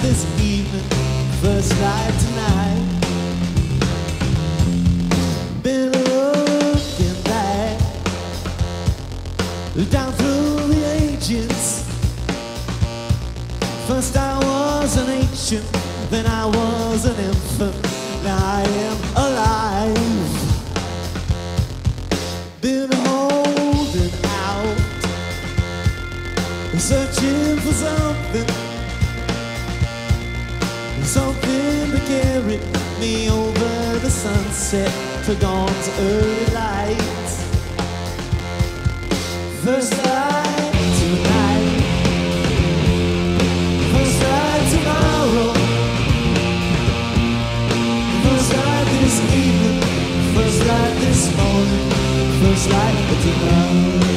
this evening, first light tonight. Been looking back down through the ages. First I was an ancient, then I was an infant. Now I am alive. Been holding out, searching for something, something to carry me over the sunset to dawn's early light. First light tonight, first light tomorrow, first light this evening, first light this morning, first light tonight.